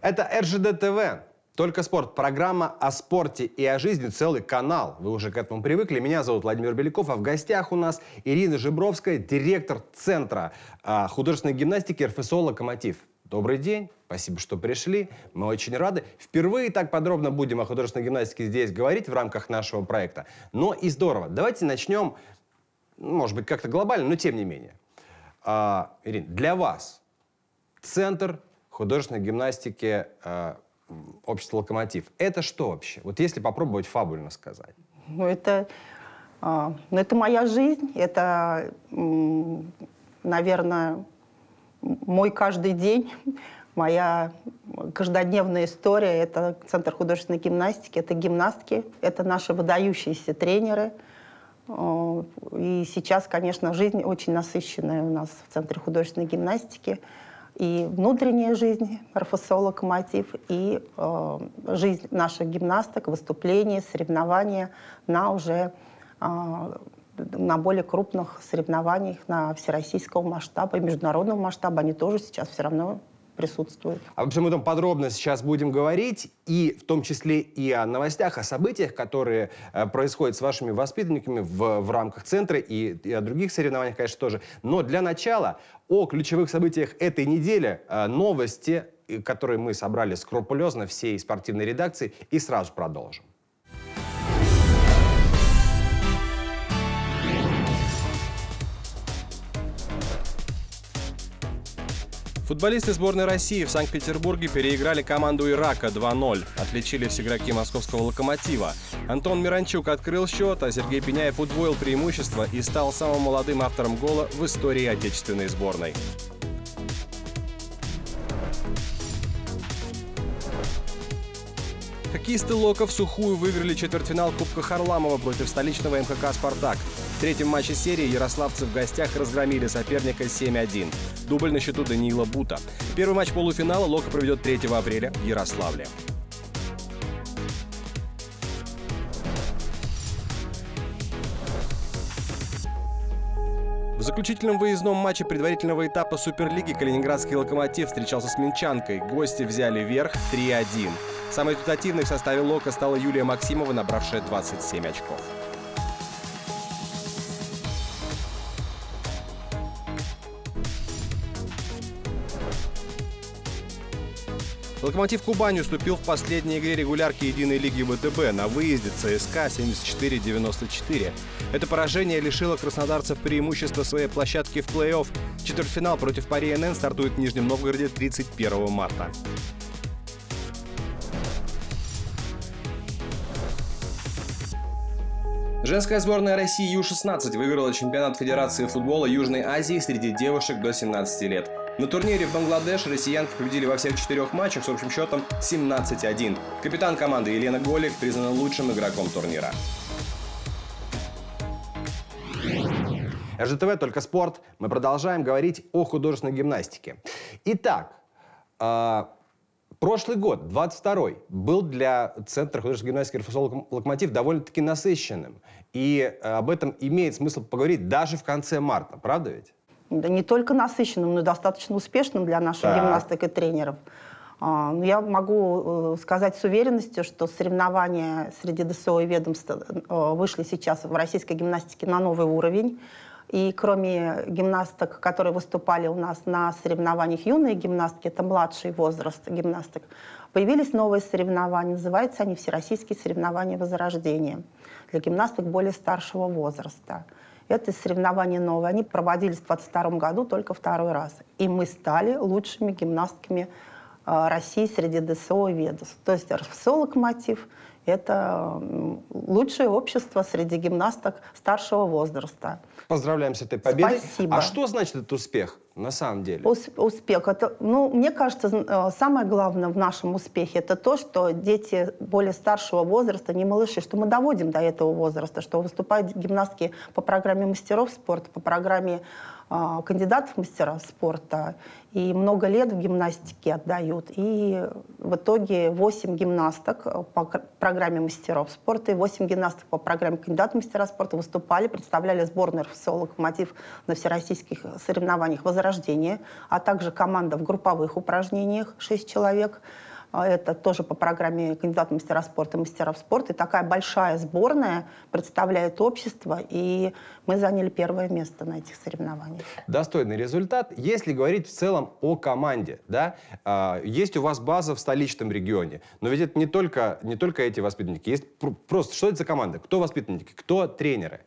Это РЖД ТВ. Только спорт. Программа о спорте и о жизни, целый канал. Вы уже к этому привыкли. Меня зовут Владимир Беляков, а в гостях у нас Ирина Жибровская, директор Центра художественной гимнастики РФСО «Локомотив». Добрый день, спасибо, что пришли. Мы очень рады. Впервые так подробно будем о художественной гимнастике здесь говорить в рамках нашего проекта. Но и здорово. Давайте начнем, может быть, как-то глобально, но тем не менее. Ирина, для вас Центр художественной гимнастики общество «Локомотив» — это что вообще? Вот если попробовать фабульно сказать. Это моя жизнь, это, наверное, мой каждый день, моя каждодневная история. Это Центр художественной гимнастики, это гимнастки, это наши выдающиеся тренеры. И сейчас, конечно, жизнь очень насыщенная у нас в Центре художественной гимнастики. И внутренняя жизнь РФСО «Локомотив», и жизнь наших гимнасток, выступления, соревнования на уже на более крупных соревнованиях, на всероссийского масштаба и международного масштаба. Они тоже сейчас все равно присутствуют. Обо всем этом подробно сейчас будем говорить, и в том числе и о новостях, о событиях, которые происходят с вашими воспитанниками в рамках центра, и о других соревнованиях, конечно, тоже. Но для начала о ключевых событиях этой недели, новости, которые мы собрали скрупулезно всей спортивной редакции, и сразу продолжим. Футболисты сборной России в Санкт-Петербурге переиграли команду Ирака 2-0. Отличились игроки московского «Локомотива». Антон Миранчук открыл счет, а Сергей Пеняев удвоил преимущество и стал самым молодым автором гола в истории отечественной сборной. Хоккеисты «Лока» в сухую выиграли четвертьфинал Кубка Харламова против столичного МХК «Спартак». В третьем матче серии ярославцы в гостях разгромили соперника 7-1. Дубль на счету Даниила Бута. Первый матч полуфинала «Лока» проведет 3 апреля в Ярославле. В заключительном выездном матче предварительного этапа Суперлиги калининградский «Локомотив» встречался с минчанкой. Гости взяли верх 3-1. Самой результативной в составе «Лока» стала Юлия Максимова, набравшая 27 очков. «Локомотив Кубань» уступил в последней игре регулярки единой лиги ВТБ на выезде ЦСКА 74-94. Это поражение лишило краснодарцев преимущества своей площадки в плей-офф. Четвертьфинал против Пари НН стартует в Нижнем Новгороде 31 марта. Женская сборная России Ю-16 выиграла чемпионат Федерации футбола Южной Азии среди девушек до 17 лет. На турнире в Бангладеш россиянки победили во всех 4 матчах с общим счетом 17-1. Капитан команды Елена Голик признана лучшим игроком турнира. РЖТВ «Только спорт». Мы продолжаем говорить о художественной гимнастике. Итак, прошлый год, 22-й, был для Центра художественной гимнастики РФСО «Локомотив» довольно-таки насыщенным. И об этом имеет смысл поговорить даже в конце марта. Правда ведь? Да не только насыщенным, но и достаточно успешным для наших гимнасток и тренеров. Я могу сказать с уверенностью, что соревнования среди ДСО и ведомств вышли сейчас в российской гимнастике на новый уровень. И кроме гимнасток, которые выступали у нас на соревнованиях юные гимнастки, это младший возраст гимнасток, появились новые соревнования. Называются они «Всероссийские соревнования Возрождения» для гимнасток более старшего возраста. Это соревнования новые. Они проводились в 2022 году только второй раз. И мы стали лучшими гимнастками России среди ДСО и ведомств. То есть РФСО «Локомотив» — это лучшее общество среди гимнасток старшего возраста. Поздравляем с этой победой. Спасибо. А что значит этот успех на самом деле? Успех. Это, мне кажется, самое главное в нашем успехе — это то, что дети более старшего возраста, не малыши, что мы доводим до этого возраста, что выступают гимнастки по программе мастеров спорта, по программе кандидатов в мастера спорта, и много лет в гимнастике отдают. И в итоге 8 гимнасток по программе мастеров спорта и 8 гимнасток по программе кандидатов в мастера спорта выступали, представляли сборную РФСО «Локомотив» на всероссийских соревнованиях «Возрождение», а также команда в групповых упражнениях 6 человек. Это тоже по программе кандидата в мастера спорта, мастеров спорта. И такая большая сборная представляет общество, и мы заняли первое место на этих соревнованиях. Достойный результат. Если говорить в целом о команде, да, есть у вас база в столичном регионе, но ведь это не только эти воспитанники. Есть просто, что это за команда? Кто воспитанники, кто тренеры?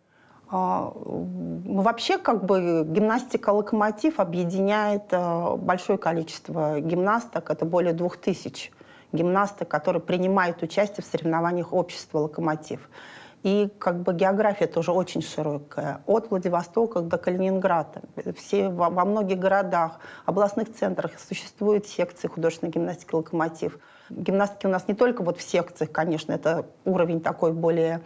Вообще, как бы, гимнастика «Локомотив» объединяет большое количество гимнасток. Это более 2000 гимнасток, которые принимают участие в соревнованиях общества «Локомотив». И как бы география тоже очень широкая. От Владивостока до Калининграда. Во многих городах, областных центрах существуют секции художественной гимнастики «Локомотив». Гимнастики у нас не только вот в секциях, конечно, это уровень такой более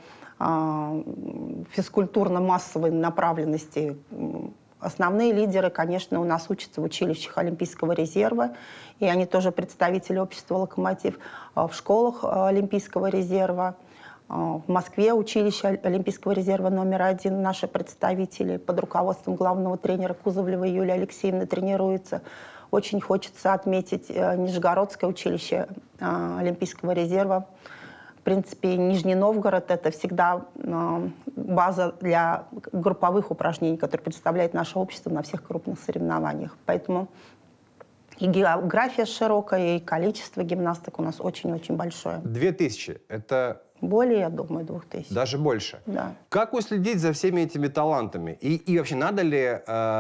физкультурно-массовой направленности. Основные лидеры, конечно, у нас учатся в училищах Олимпийского резерва, и они тоже представители общества «Локомотив», в школах Олимпийского резерва. В Москве училище Олимпийского резерва №1 наши представители под руководством главного тренера Кузовлевой Юлии Алексеевны тренируются. Очень хочется отметить Нижегородское училище Олимпийского резерва. В принципе, Нижний Новгород — это всегда база для групповых упражнений, которые представляет наше общество на всех крупных соревнованиях. Поэтому и география широкая, и количество гимнасток у нас очень-очень большое. 2000 — это... Более, я думаю, 2000. Даже больше? Да. Как уследить за всеми этими талантами? И вообще, надо ли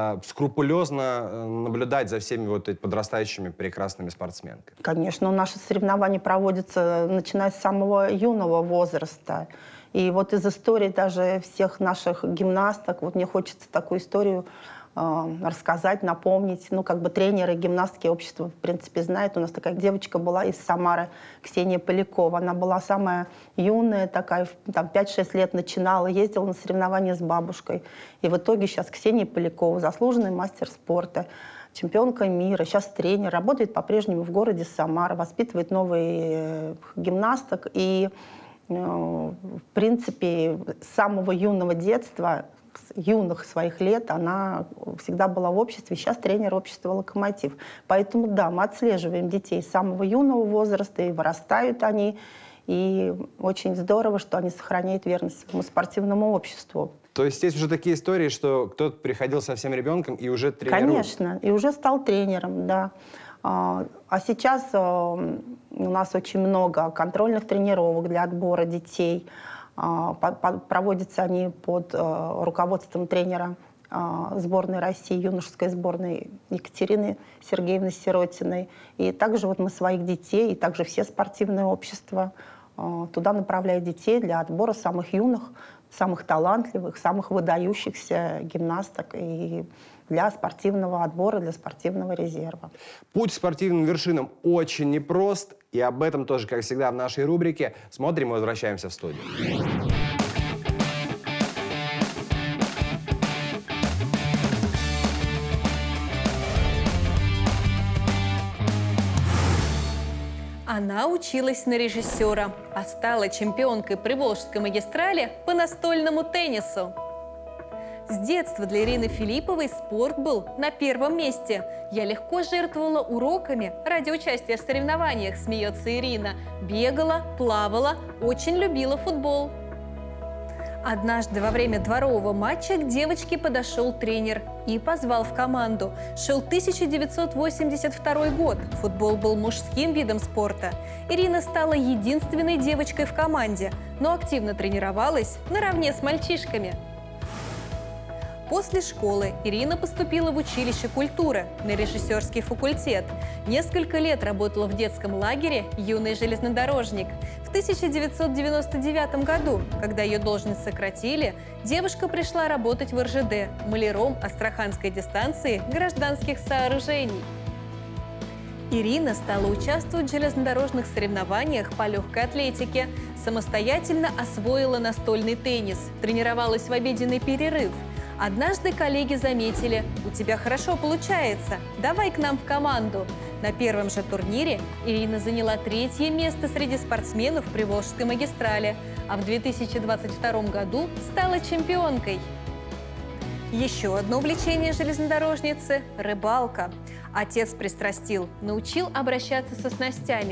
скрупулезно наблюдать за всеми вот этими подрастающими прекрасными спортсменками? Конечно, наши соревнования проводятся начиная с самого юного возраста. И вот из истории даже всех наших гимнасток, вот мне хочется такую историю рассказать, напомнить. Ну, как бы тренеры гимнастки общества, в принципе, знают. У нас такая девочка была из Самары, Ксения Полякова. Она была самая юная, такая, там, 5-6 лет начинала, ездила на соревнования с бабушкой. И в итоге сейчас Ксения Полякова, заслуженный мастер спорта, чемпионка мира, сейчас тренер, работает по-прежнему в городе Самара, воспитывает новых гимнасток. И, в принципе, с самого юного детства, юных своих лет она всегда была в обществе, сейчас тренер общества «Локомотив». Поэтому, да, мы отслеживаем детей с самого юного возраста, и вырастают они, и очень здорово, что они сохраняют верность своему спортивному обществу. То есть есть уже такие истории, что кто-то приходил совсем ребенком и уже тренирует? Конечно, и уже стал тренером, да. А сейчас у нас очень много контрольных тренировок для отбора детей. Проводятся они под руководством тренера сборной России, юношеской сборной Екатерины Сергеевны Сиротиной. И также вот мы своих детей, и также все спортивные общества туда направляют детей для отбора самых юных, самых талантливых, самых выдающихся гимнасток и для спортивного отбора, для спортивного резерва. Путь к спортивным вершинам очень непрост, и об этом тоже, как всегда, в нашей рубрике. Смотрим и возвращаемся в студию. Она училась на режиссера, а стала чемпионкой Приволжской магистрали по настольному теннису. С детства для Ирины Филипповой спорт был на первом месте. «Я легко жертвовала уроками ради участия в соревнованиях», смеется Ирина. Бегала, плавала, очень любила футбол. Однажды во время дворового матча к девочке подошел тренер и позвал в команду. Шел 1982 год. Футбол был мужским видом спорта. Ирина стала единственной девочкой в команде, но активно тренировалась наравне с мальчишками. После школы Ирина поступила в училище культуры на режиссерский факультет. Несколько лет работала в детском лагере «Юный железнодорожник». В 1999 году, когда ее должность сократили, девушка пришла работать в РЖД маляром Астраханской дистанции гражданских сооружений. Ирина стала участвовать в железнодорожных соревнованиях по легкой атлетике, самостоятельно освоила настольный теннис, тренировалась в обеденный перерыв. Однажды коллеги заметили: «У тебя хорошо получается, давай к нам в команду». На первом же турнире Ирина заняла 3-е место среди спортсменов Приволжской магистрали, а в 2022 году стала чемпионкой. Еще одно увлечение железнодорожницы – рыбалка. Отец пристрастил, научил обращаться со снастями.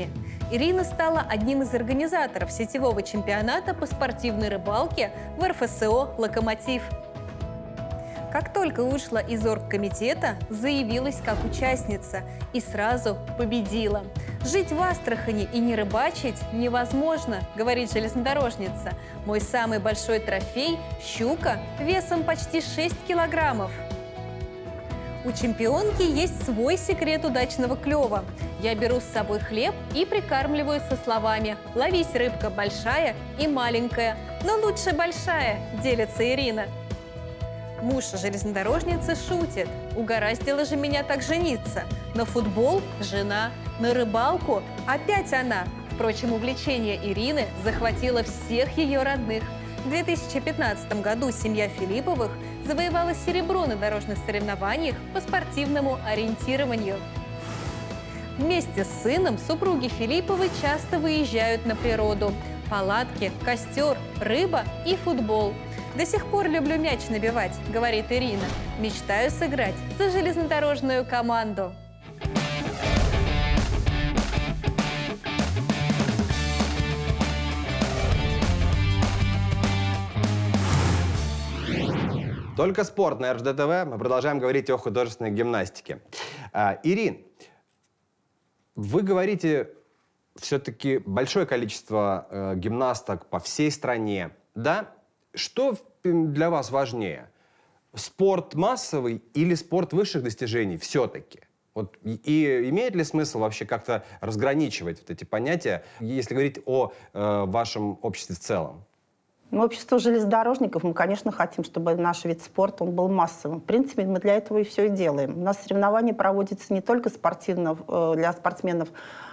Ирина стала одним из организаторов сетевого чемпионата по спортивной рыбалке в РФСО «Локомотив». Как только вышла из оргкомитета, заявилась как участница и сразу победила. «Жить в Астрахани и не рыбачить невозможно», — говорит железнодорожница. «Мой самый большой трофей – щука весом почти 6 килограммов». У чемпионки есть свой секрет удачного клёва. Я беру с собой хлеб и прикармливаю со словами: «Ловись, рыбка, большая и маленькая, но лучше большая», – делится Ирина. Муж железнодорожницы шутит: «Угораздило же меня так жениться. На футбол – жена, на рыбалку – опять она». Впрочем, увлечение Ирины захватило всех ее родных. В 2015 году семья Филипповых завоевала серебро на дорожных соревнованиях по спортивному ориентированию. Вместе с сыном супруги Филипповы часто выезжают на природу. Палатки, костер, рыба и футбол. «До сих пор люблю мяч набивать», — говорит Ирина. «Мечтаю сыграть за железнодорожную команду». Только спорт на РЖД ТВ. Мы продолжаем говорить о художественной гимнастике. Ирин, вы говорите, все-таки большое количество гимнасток по всей стране. Да? Что для вас важнее? Спорт массовый или спорт высших достижений все-таки? Вот, и имеет ли смысл вообще как-то разграничивать вот эти понятия, если говорить о вашем обществе в целом? Общество железнодорожников, мы, конечно, хотим, чтобы наш вид спорта он был массовым. В принципе, мы для этого и все и делаем. У нас соревнования проводятся не только для спортсменов,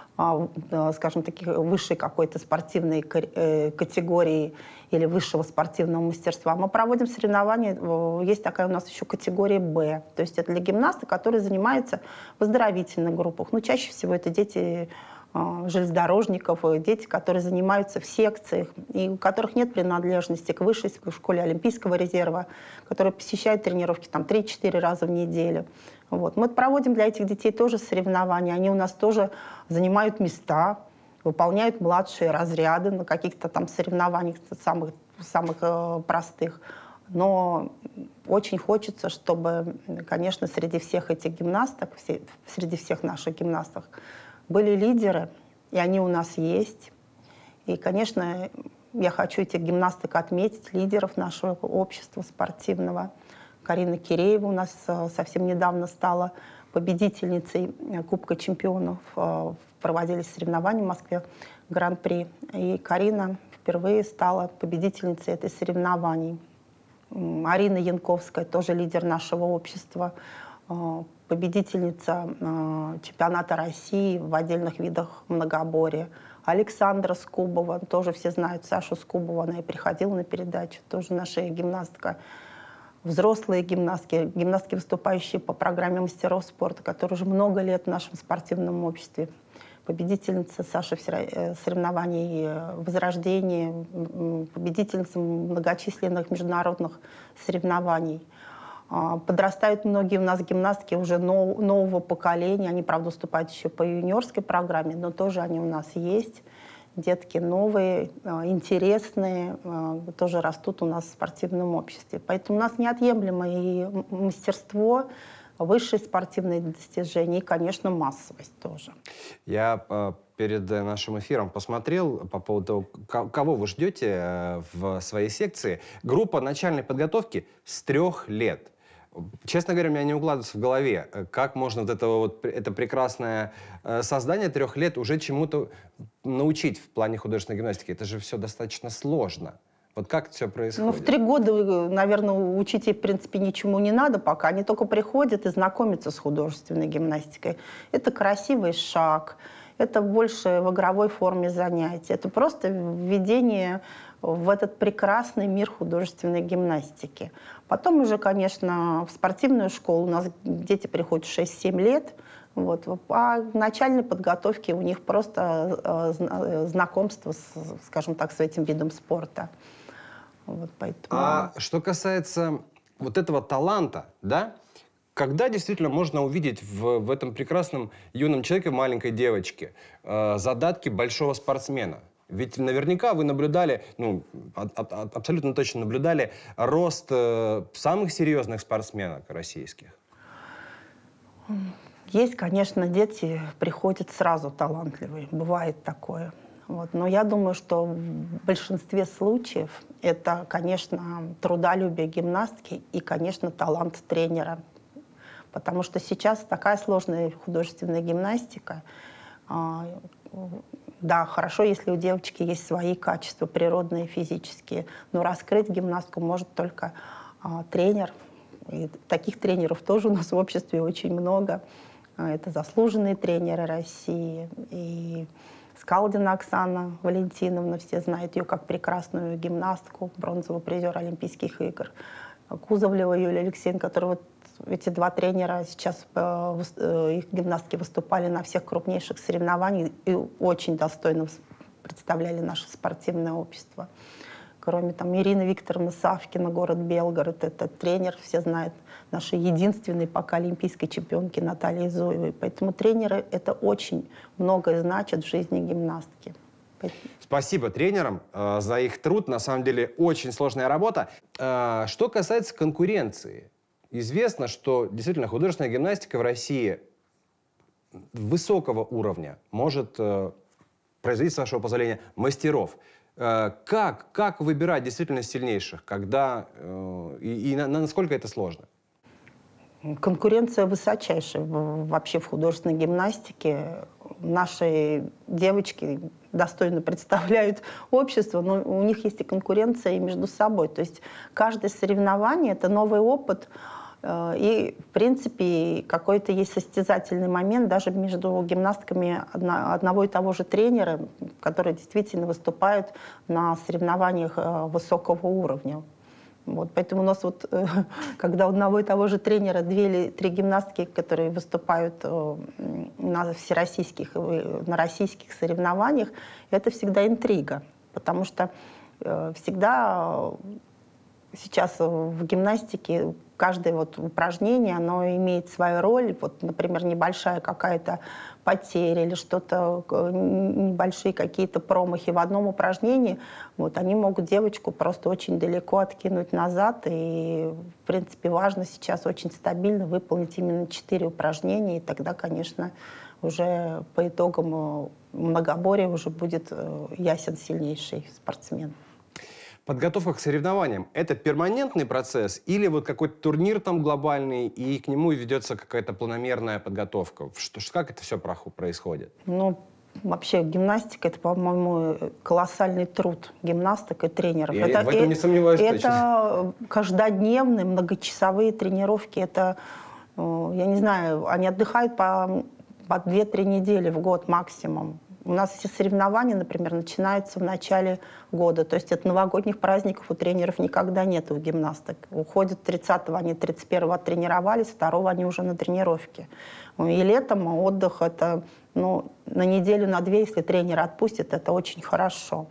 скажем, таких высшей какой-то спортивной категории или высшего спортивного мастерства. Мы проводим соревнования, есть такая у нас еще категория «Б». То есть это для гимнастов, которые занимаются в оздоровительных группах. Ну, чаще всего это дети железнодорожников, дети, которые занимаются в секциях, и у которых нет принадлежности к высшей школе Олимпийского резерва, которые посещают тренировки там 3-4 раза в неделю. Вот. Мы проводим для этих детей тоже соревнования. Они у нас тоже занимают места, выполняют младшие разряды на каких-то там соревнованиях самых простых. Но очень хочется, чтобы, конечно, среди всех этих гимнасток, среди всех наших гимнасток были лидеры, и они у нас есть. И, конечно, я хочу этих гимнасток отметить, лидеров нашего общества спортивного. Карина Киреева у нас совсем недавно стала победительницей Кубка чемпионов. Проводились соревнования в Москве, Гран-при. И Карина впервые стала победительницей этой соревнований. Арина Янковская, тоже лидер нашего общества, победительница чемпионата России в отдельных видах многоборья. Александра Скубова, тоже все знают Сашу Скубову, она и приходила на передачу, тоже наша гимнастка. Взрослые гимнастки, выступающие по программе мастеров спорта, которые уже много лет в нашем спортивном обществе. Победительница Саша соревнований Возрождения, победительница многочисленных международных соревнований. Подрастают многие у нас гимнастки уже нового поколения. Они, правда, выступают еще по юниорской программе, но тоже они у нас есть. Детки новые, интересные, тоже растут у нас в спортивном обществе. Поэтому у нас неотъемлемо и мастерство, высшие спортивные достижения и, конечно, массовость тоже. Я перед нашим эфиром посмотрел по поводу того, кого вы ждете в своей секции. Группа начальной подготовки с 3 лет. Честно говоря, у меня не укладывается в голове, как можно это прекрасное создание 3 лет уже чему-то научить в плане художественной гимнастики. Это же все достаточно сложно. Вот как это все происходит? Ну, в 3 года, наверное, учить их, в принципе, ничему не надо пока. Они только приходят и знакомятся с художественной гимнастикой. Это красивый шаг, это больше в игровой форме занятий. Это просто введение в этот прекрасный мир художественной гимнастики. Потом уже, конечно, в спортивную школу у нас дети приходят в 6-7 лет. Вот. А в начальной подготовке у них просто знакомство, скажем так, с этим видом спорта. Вот, поэтому... А что касается вот этого таланта, да, Когда действительно можно увидеть в этом прекрасном юном человеке, в маленькой девочке, задатки большого спортсмена? Ведь наверняка вы наблюдали, ну, абсолютно точно наблюдали рост самых серьезных спортсменок российских. Есть, конечно, дети приходят сразу талантливые, бывает такое. Вот. Но я думаю, что в большинстве случаев это, конечно, трудолюбие гимнастки и, конечно, талант тренера. Потому что сейчас такая сложная художественная гимнастика. Да, хорошо, если у девочки есть свои качества, природные, физические, но раскрыть гимнастку может только тренер. И таких тренеров тоже у нас в обществе очень много. Это заслуженные тренеры России. И Скалдина Оксана Валентиновна, все знают ее как прекрасную гимнастку, бронзовый призер Олимпийских игр. Кузовлева Юлия Алексеевна, которые вот эти два тренера сейчас, их гимнастки выступали на всех крупнейших соревнованиях и очень достойно представляли наше спортивное общество. Кроме там Ирины Викторовны Савкина, город Белгород, это тренер, все знают, нашей единственной пока олимпийской чемпионки Натальи Зуевой. Поэтому тренеры это очень многое значит в жизни гимнастки. Спасибо тренерам за их труд. На самом деле очень сложная работа. Что касается конкуренции. Известно, что действительно художественная гимнастика в России высокого уровня может производить, с вашего позволения, мастеров. Как выбирать действительно сильнейших, когда и насколько это сложно? Конкуренция высочайшая вообще в художественной гимнастике. Наши девочки достойно представляют общество, но у них есть и конкуренция и между собой. То есть каждое соревнование — это новый опыт, и, в принципе, какой-то есть состязательный момент даже между гимнастками одного и того же тренера, которые действительно выступают на соревнованиях высокого уровня. Вот, поэтому у нас вот, когда у одного и того же тренера 2 или 3 гимнастки, которые выступают на всероссийских, на российских соревнованиях, это всегда интрига, потому что всегда сейчас в гимнастике каждое вот упражнение, оно имеет свою роль. Вот, например, небольшая какая-то потеря или что-то, небольшие какие-то промахи в одном упражнении, вот, они могут девочку просто очень далеко откинуть назад. И, в принципе, важно сейчас очень стабильно выполнить именно 4 упражнения, и тогда, конечно, уже по итогам многоборья уже будет ясен сильнейший спортсмен. Подготовка к соревнованиям – это перманентный процесс или вот какой-то турнир там глобальный, и к нему ведется какая-то планомерная подготовка? Как это все происходит? Ну, вообще гимнастика – это, по-моему, колоссальный труд гимнасток и тренеров. Я в этом не сомневаюсь точно. Это каждодневные многочасовые тренировки. Это, я не знаю, они отдыхают по 2-3 недели в год максимум. У нас все соревнования, например, начинаются в начале года. То есть от новогодних праздников у тренеров никогда нет у гимнасток. Уходят 30-го, они 31-го оттренировались, 2-го они уже на тренировке. И летом отдых это, ну, на неделю, на 2, если тренер отпустит, это очень хорошо.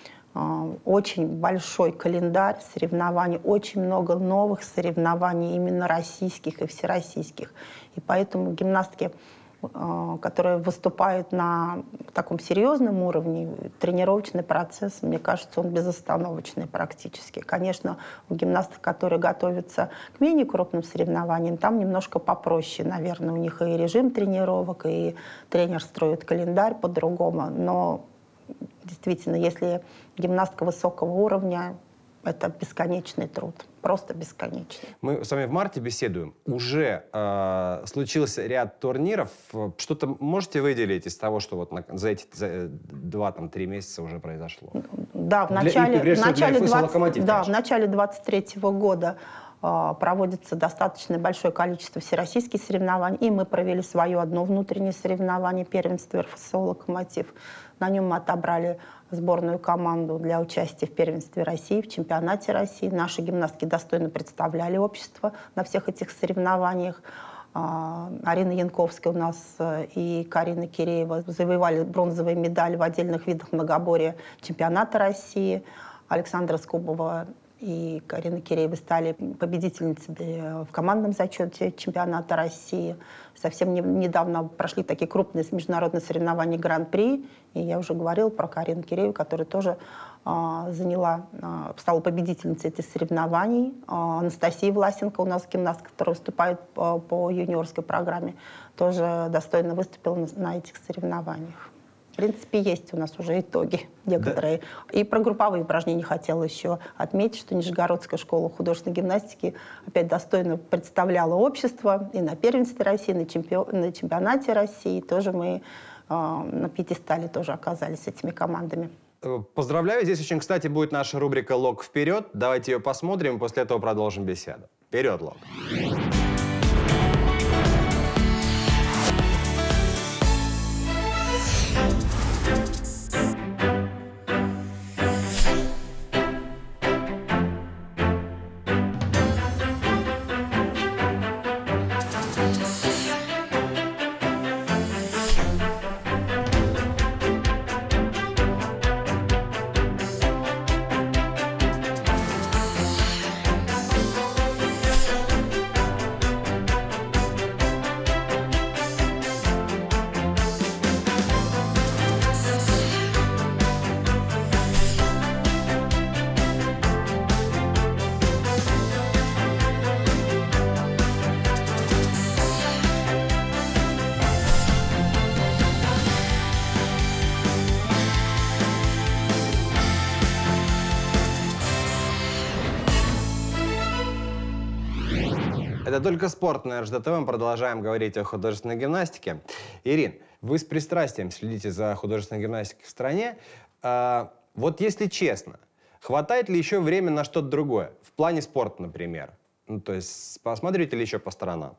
Очень большой календарь соревнований, очень много новых соревнований, именно российских и всероссийских. И поэтому гимнастки, которые выступают на таком серьезном уровне, тренировочный процесс, мне кажется, он безостановочный практически. Конечно, у гимнасток, которые готовятся к менее крупным соревнованиям, там немножко попроще, наверное, у них и режим тренировок, и тренер строит календарь по-другому. Но действительно, если гимнастка высокого уровня, это бесконечный труд, просто бесконечный. Мы с вами в марте беседуем. Уже случился ряд турниров. Что-то можете выделить из того, что вот за эти 2-3 месяца уже произошло? Да, в начале 2023 года проводится достаточно большое количество всероссийских соревнований. И мы провели свое одно внутреннее соревнование, первенство РФСО «Локомотив». На нем мы отобрали сборную команду для участия в первенстве России, в чемпионате России. Наши гимнастки достойно представляли общество на всех этих соревнованиях. Арина Янковская у нас и Карина Киреева завоевали бронзовые медали в отдельных видах многоборья чемпионата России. Александра Скубова И Карина Киреева стали победительницами в командном зачете чемпионата России. Совсем недавно прошли такие крупные международные соревнования Гран-при. И я уже говорила про Карину Кирееву, которая тоже стала победительницей этих соревнований. Анастасия Власенко, у нас гимнастка, которая выступает по юниорской программе, тоже достойно выступила на этих соревнованиях. В принципе, есть у нас уже итоги некоторые. Да. И про групповые упражнения хотела еще отметить, что Нижегородская школа художественной гимнастики опять достойно представляла общество и на первенстве России, на чемпионате России. Тоже мы на пьедестале тоже оказались с этими командами. Поздравляю. Здесь очень, кстати, будет наша рубрика «Лог вперед». Давайте ее посмотрим, и после этого продолжим беседу. Вперед, Лог! Это «Только спорт» на РЖД-ТВ. Мы продолжаем говорить о художественной гимнастике. Ирин, вы с пристрастием следите за художественной гимнастикой в стране. Вот если честно, хватает ли еще времени на что-то другое? В плане спорта, например. Ну, то есть посмотрите ли еще по сторонам?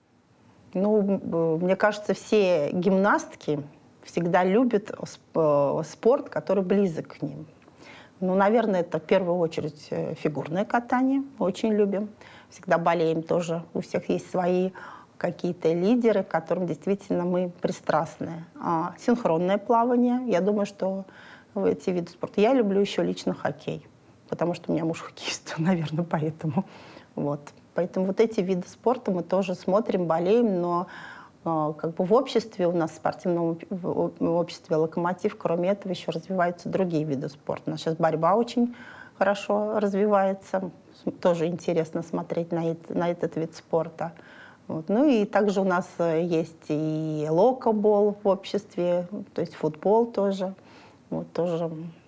Ну, мне кажется, все гимнастки всегда любят спорт, который близок к ним. Ну, наверное, это в первую очередь фигурное катание. Очень любим. Всегда болеем тоже. У всех есть свои какие-то лидеры, к которым действительно мы пристрастны. Синхронное плавание. Я думаю, что в эти виды спорта. Я люблю еще лично хоккей, потому что у меня муж хоккеист, наверное, поэтому. Вот. Поэтому вот эти виды спорта мы тоже смотрим, болеем, но как бы в обществе, у нас в спортивном обществе «Локомотив», кроме этого, еще развиваются другие виды спорта. У нас сейчас борьба очень хорошо развивается. Тоже интересно смотреть на этот вид спорта. Вот. Ну и также у нас есть и локобол в обществе, то есть футбол тоже. Вот, тоже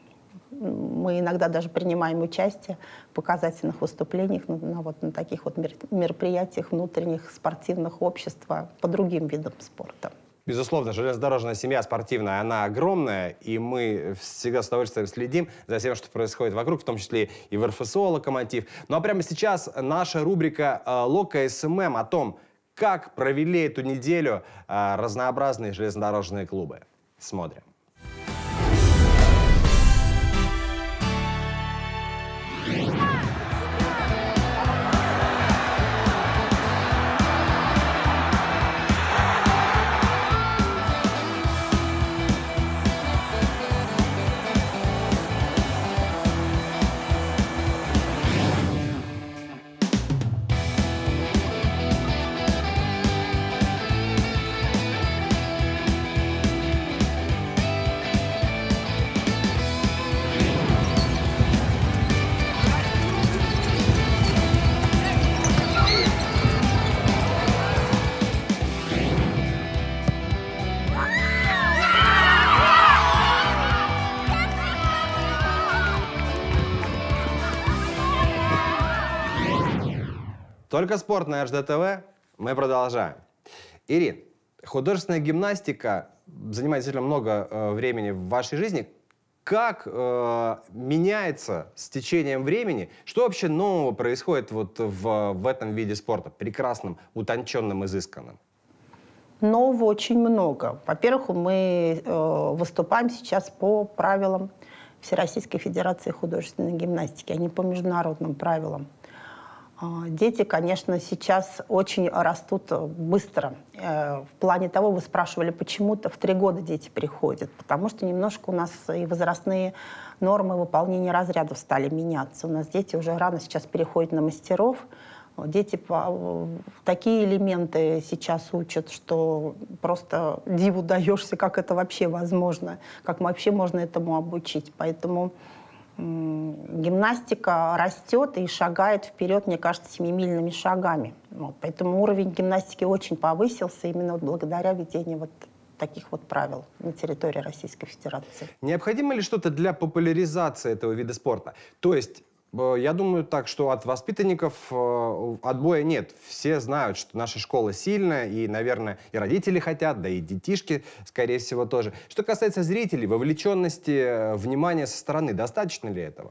мы иногда даже принимаем участие в показательных выступлениях на таких вот мероприятиях внутренних спортивных общества по другим видам спорта. Безусловно, железнодорожная семья спортивная, она огромная, и мы всегда с удовольствием следим за тем, что происходит вокруг, в том числе и в РФСО «Локомотив». Ну а прямо сейчас наша рубрика «Лока СММ» о том, как провели эту неделю разнообразные железнодорожные клубы. Смотрим. Только спорт на РЖД-ТВ. Мы продолжаем. Ирин, художественная гимнастика занимает действительно много времени в вашей жизни. Как меняется с течением времени? Что вообще нового происходит вот в этом виде спорта? Прекрасном, утонченном, изысканном. Нового очень много. Во-первых, мы выступаем сейчас по правилам Всероссийской Федерации художественной гимнастики, а не по международным правилам. Дети, конечно, сейчас очень растут быстро. В плане того, вы спрашивали, почему-то в 3 года дети приходят. Потому что немножко у нас и возрастные нормы выполнения разрядов стали меняться. У нас дети уже рано сейчас переходят на мастеров. Дети такие элементы сейчас учат, что просто диву даешься, как это вообще возможно, как вообще можно этому обучить. Поэтому гимнастика растет и шагает вперед, мне кажется, семимильными шагами. Вот. Поэтому уровень гимнастики очень повысился именно вот благодаря введению вот таких вот правил на территории Российской Федерации. Необходимо ли что-то для популяризации этого вида спорта? То есть, я думаю так, что от воспитанников отбоя нет. Все знают, что наша школа сильная, и, наверное, и родители хотят, да и детишки, скорее всего, тоже. Что касается зрителей, вовлеченности, внимания со стороны, достаточно ли этого?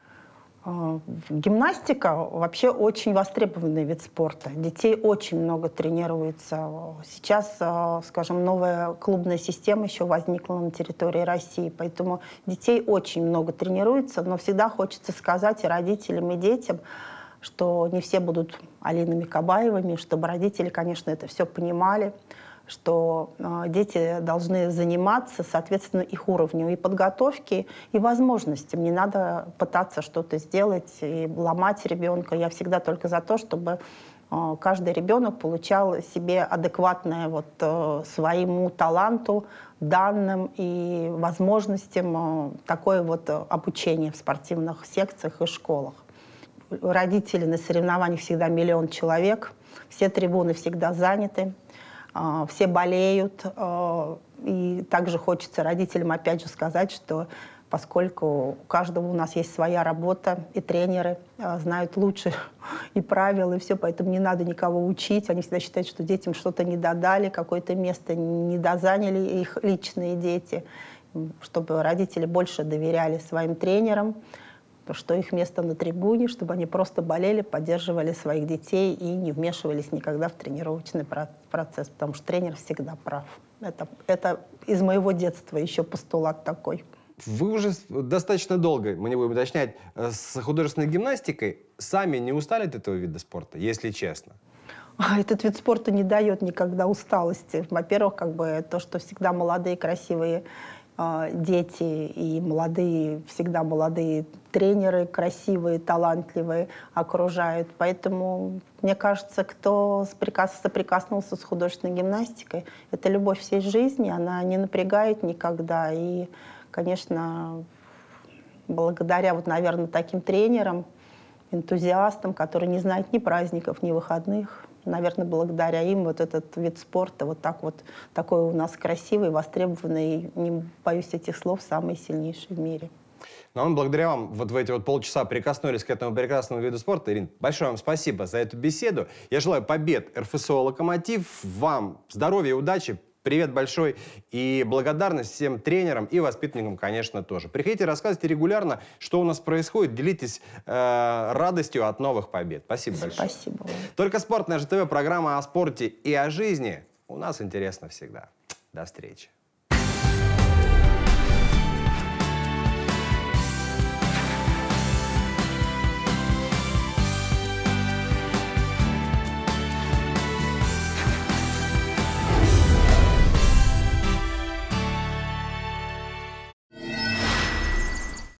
Гимнастика вообще очень востребованный вид спорта. Детей очень много тренируется. Сейчас, скажем, новая клубная система еще возникла на территории России, поэтому детей очень много тренируется, но всегда хочется сказать и родителям, и детям, что не все будут Алинами Кабаевыми, чтобы родители, конечно, это все понимали, что дети должны заниматься, соответственно, их уровню и подготовки, и возможностям. Не надо пытаться что-то сделать и ломать ребенка. Я всегда только за то, чтобы каждый ребенок получал себе адекватное вот, своему таланту, данным и возможностям такое вот обучение в спортивных секциях и школах. Родители на соревнованиях всегда 1 000 000 человек, все трибуны всегда заняты. Все болеют, и также хочется родителям опять же сказать, что поскольку у каждого у нас есть своя работа, и тренеры знают лучше и правила, и все, поэтому не надо никого учить. Они всегда считают, что детям что-то не додали, какое-то место не дозаняли их личные дети, чтобы родители больше доверяли своим тренерам, что их место на трибуне, чтобы они просто болели, поддерживали своих детей и не вмешивались никогда в тренировочный процесс, потому что тренер всегда прав. Это из моего детства еще постулат такой. Вы уже достаточно долго, мы не будем уточнять, с художественной гимнастикой. Сами не устали от этого вида спорта, если честно? Этот вид спорта не дает никогда усталости. Во-первых, как бы то, что всегда молодые, красивые дети и всегда молодые тренеры, красивые, талантливые окружают. Поэтому, мне кажется, кто соприкоснулся с художественной гимнастикой, это любовь всей жизни, она не напрягает никогда. И, конечно, благодаря, вот, наверное, таким тренерам, энтузиастам, которые не знают ни праздников, ни выходных, наверное, благодаря им вот этот вид спорта вот так вот, такой у нас красивый, востребованный, не боюсь этих слов, самый сильнейший в мире. Ну, а мы благодаря вам вот в эти вот полчаса прикоснулись к этому прекрасному виду спорта. Ирина, большое вам спасибо за эту беседу. Я желаю побед РФСО «Локомотив». Вам здоровья, удачи. Привет большой и благодарность всем тренерам и воспитанникам, конечно, тоже. Приходите, рассказывайте регулярно, что у нас происходит, делитесь радостью от новых побед. Спасибо большое. Спасибо. Только спорт на ЖТВ, программа о спорте и о жизни. У нас интересно всегда. До встречи.